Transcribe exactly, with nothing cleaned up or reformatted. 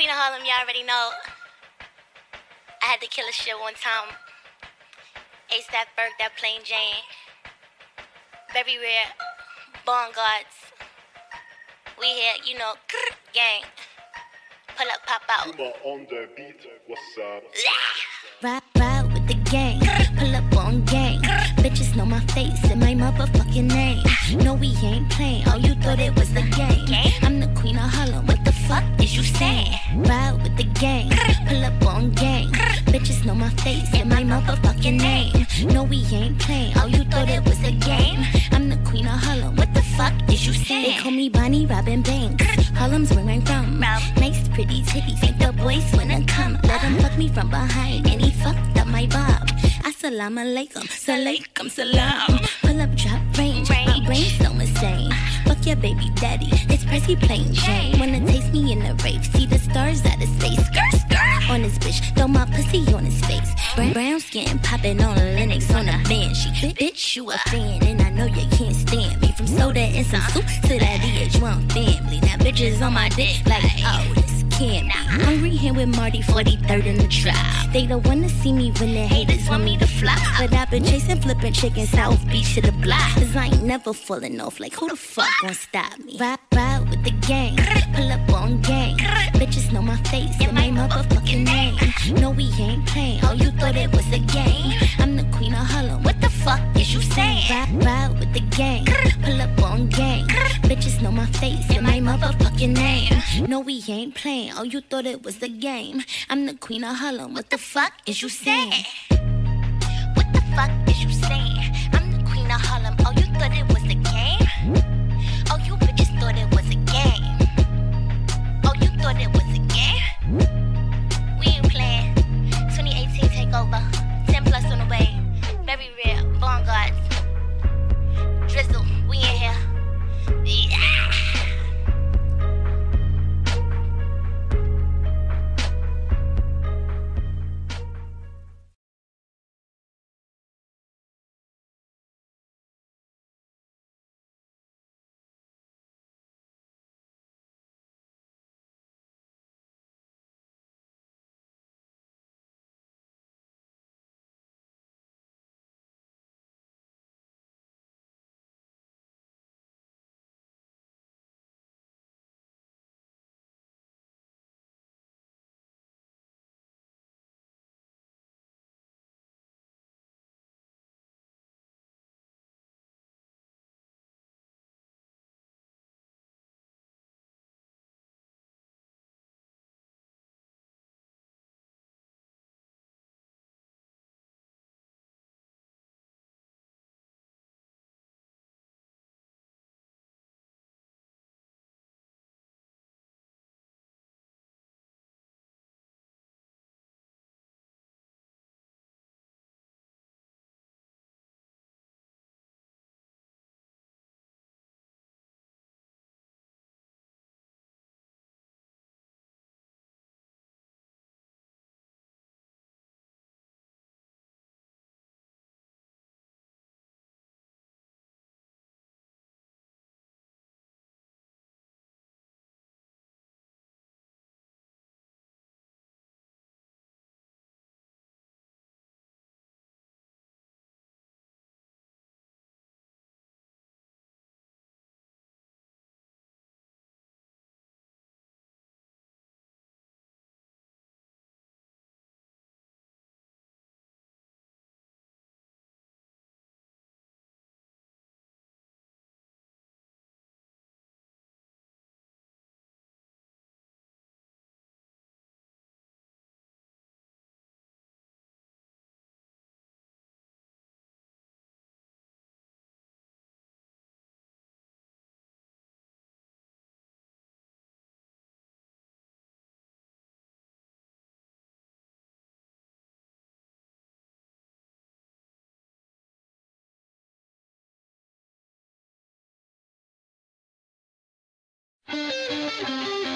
Queen of Harlem, y'all already know. I had to kill a shit one time. A$AP Ferg, that plain Jane. Very rare. Bond guards. We here, you know, gang. Pull up, pop out. Humor on the beat, what's up? Ride, ride with the gang, pull up on gang. Bitches know my face and my motherfucking name. No, we ain't playing, oh, you thought it was the game. I'm the Queen of Harlem, what the fuck is you saying? Ride with the gang, pull up on gang. Bitches know my face and my motherfucking name. No, we ain't playing, oh, you thought it was the game. I'm the Queen of Harlem, what the fuck is you saying? They call me Bonnie Robin Banks, Harlem's where I'm from. Nice pretty titties, make the boys wanna come. Let him fuck me from behind and he fucked up my bob. Assalamu alaikum, salaikum salam. Pull up, drop range, my brain's so insane. Fuck your baby daddy, it's Percy plain Jane. Wanna taste me in the rave, see the stars out of space. Skirt, skirt on his bitch, throw my pussy on his face. Brown, brown skin popping on Linux on a banshee. Bitch, you a fan and I know you can't stand me. From soda and some soup to that D H one family. Now bitches on my dick like, oh, this can't be. Hungry here with Marty, forty-third in the trap. They don't wanna see me when the haters want me to fly. But I've been chasing, flipping chicken, South Beach to the block. Cause I ain't never falling off, like who the fuck gon' stop me? Ride, ride with the gang, pull up on gang. Bitches know my face and my motherfucking name. No, we ain't playing, oh, you thought it was a game. I'm the Queen of Harlem, what the fuck is you saying? Ride, ride with the gang, pull up on gang. Bitches know my face and my motherfucking name. No, we ain't playing, oh, you thought it was the game. I'm the Queen of Harlem, what the fuck is you saying? What the fuck is you saying? I'm the Queen of Harlem, oh, you thought it was the game? Oh, you bitches thought it was a game. Oh, you thought it was a game? We ain't playing. twenty eighteen takeover, ten plus on the way. Very rare, Bond guards. Drizzle, we in here. Yeah. Thank you.